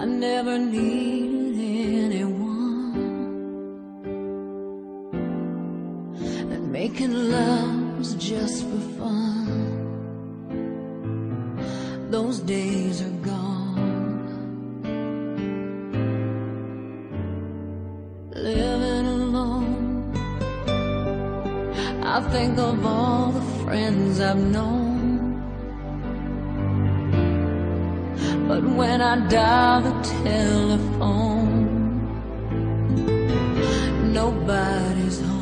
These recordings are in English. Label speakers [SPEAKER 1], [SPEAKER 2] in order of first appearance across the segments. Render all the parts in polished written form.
[SPEAKER 1] I never needed anyone, and making love was just for fun. Those days are gone. Living alone, I think of all the friends I've known. But when I dial the telephone, nobody's home.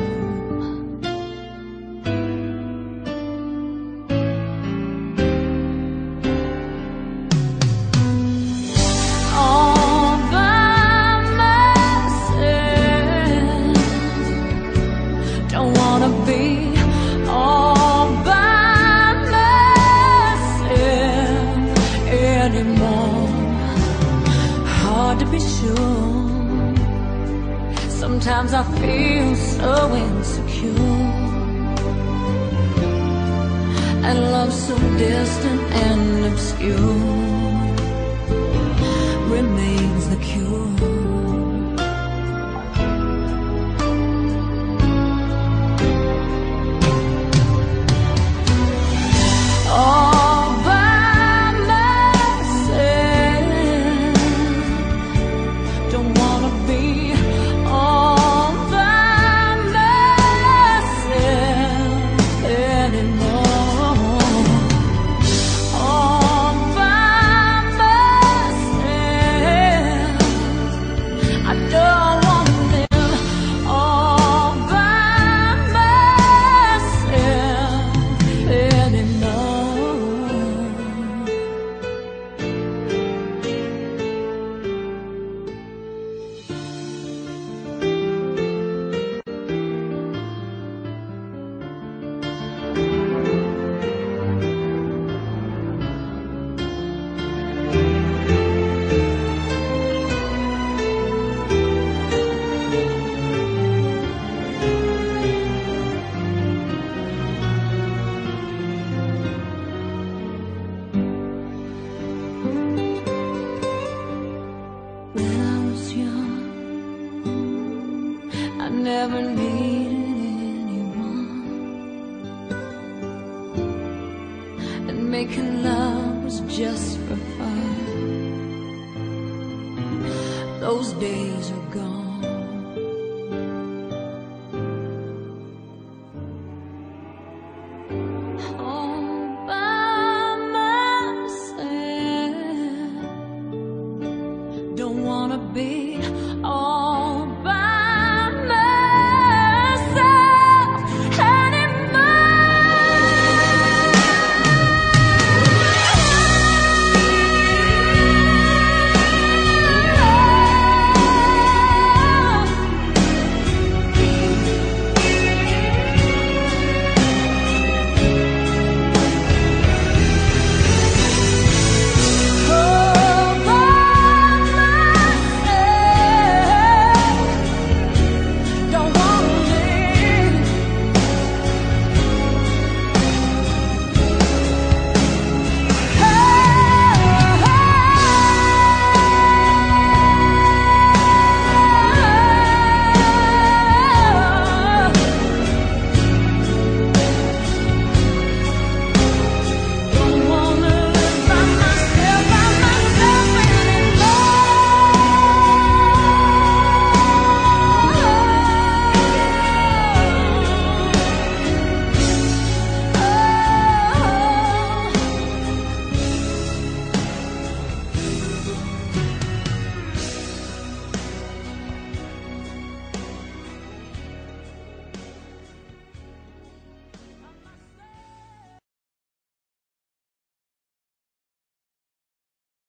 [SPEAKER 1] All by myself, don't wanna be all by myself anymore. Hard to be sure. Sometimes I feel so insecure, and love so distant and obscure remains the cure. All by myself, don't wanna be all by myself anymore. All by myself, I don't wanna live all by myself anymore. When I was young, I never needed anyone, and making love was just for fun. Those days are gone.